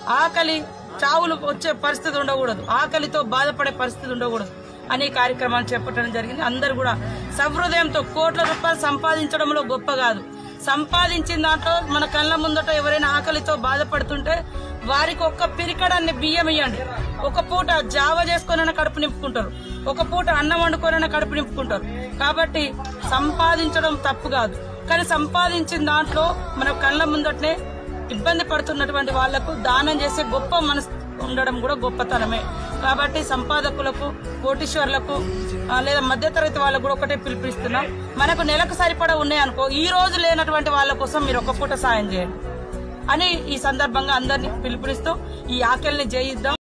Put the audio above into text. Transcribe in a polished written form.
ఆకలి చావులు వచ్చే పరిస్థితి ఉండకూడదు, ఆకలితో బాధపడే పరిస్థితి ఉండకూడదు అనే కార్యక్రమాన్ని చేపట్టడం జరిగింది. అందరూ కూడా సహృదయంతో కోట్ల రూపాయలు సంపాదించడంలో గొప్ప కాదు, సంపాదించిన దాంట్లో మన కళ్ళ ముందట ఎవరైనా ఆకలితో బాధపడుతుంటే వారికి ఒక్క పిరికడాన్ని బియ్యం ఇవ్వండి. ఒక పూట జావ చేసుకునైనా కడుపు నింపుకుంటారు, ఒక పూట అన్నం వండుకోనైనా కడుపు నింపుకుంటారు. కాబట్టి సంపాదించడం తప్పు కాదు, కానీ సంపాదించిన దాంట్లో మన కళ్ళ ముందటనే ఇబ్బంది పడుతున్నటువంటి వాళ్లకు దానం చేసే గొప్ప మనసు ఉండడం కూడా గొప్పతనమే. కాబట్టి సంపాదకులకు, కోటీశ్వర్లకు లేదా మధ్యతరగతి వాళ్ళకు కూడా ఒకటే పిలుపునిస్తున్నాం, మనకు నెలకు సరిపడా ఉన్నాయనుకో, ఈ రోజు లేనటువంటి వాళ్ళ కోసం మీరు ఒక్క పూట సాయం చేయండి అని ఈ సందర్భంగా అందరినీ పిలుపునిస్తూ ఈ ఆకలిని జయిద్దాం.